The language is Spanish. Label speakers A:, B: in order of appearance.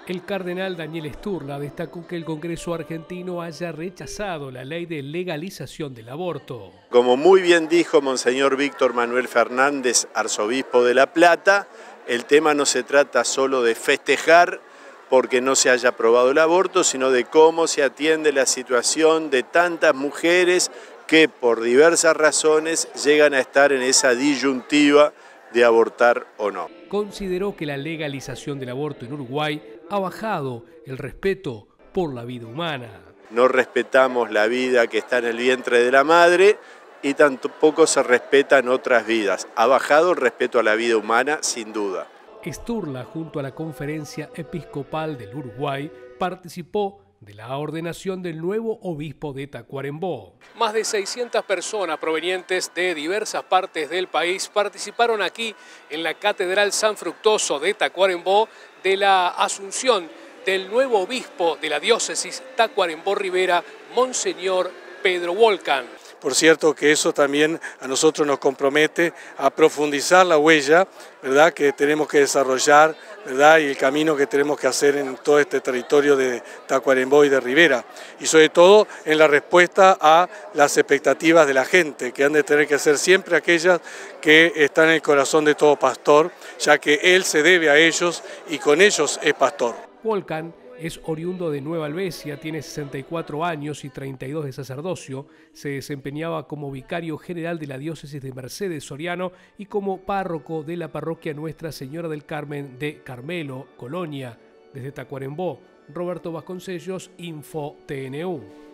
A: El cardenal Daniel Sturla destacó que el Congreso argentino haya rechazado la ley de legalización del aborto.
B: Como muy bien dijo Monseñor Víctor Manuel Fernández, arzobispo de La Plata, el tema no se trata solo de festejar porque no se haya aprobado el aborto, sino de cómo se atiende la situación de tantas mujeres que por diversas razones llegan a estar en esa disyuntiva de abortar o no.
A: Consideró que la legalización del aborto en Uruguay ha bajado el respeto por la vida humana.
B: No respetamos la vida que está en el vientre de la madre y tampoco se respetan otras vidas. Ha bajado el respeto a la vida humana, sin duda.
A: Sturla, junto a la Conferencia Episcopal del Uruguay, participó de la ordenación del nuevo obispo de Tacuarembó. Más de 600 personas provenientes de diversas partes del país participaron aquí en la Catedral San Fructuoso de Tacuarembó de la asunción del nuevo obispo de la diócesis Tacuarembó-Rivera, Monseñor Pedro Volcan.
C: Por cierto que eso también a nosotros nos compromete a profundizar la huella, ¿verdad?, que tenemos que desarrollar, ¿verdad?, y el camino que tenemos que hacer en todo este territorio de Tacuarembó y de Rivera. Y sobre todo en la respuesta a las expectativas de la gente, que han de tener que ser siempre aquellas que están en el corazón de todo pastor, ya que él se debe a ellos y con ellos es pastor.
A: Volcan es oriundo de Nueva Albesia, tiene 64 años y 32 de sacerdocio. Se desempeñaba como vicario general de la diócesis de Mercedes Soriano y como párroco de la parroquia Nuestra Señora del Carmen de Carmelo, Colonia. Desde Tacuarembó, Roberto Vasconcellos, Info TNU.